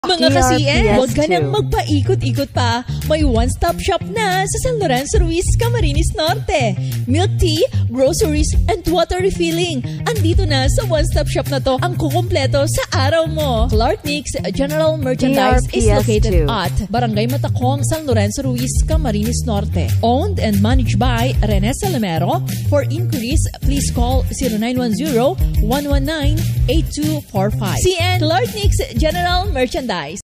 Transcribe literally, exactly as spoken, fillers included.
Mga ka-C N, huwag ka nang magpaikot-ikot pa. May one-stop shop na sa San Lorenzo Ruiz, Camarines Norte. Milk tea, groceries, and water refilling. Andito na sa one-stop shop na to ang kukumpleto sa araw mo. ClarkNicks General Merchandise D R P S is located two. at Barangay Matacong, San Lorenzo Ruiz, Camarines Norte. Owned and managed by Rene Salamero. For inquiries, please call zero nine one zero, one one nine, eight two four five. C N ClarkNicks General Merchandise.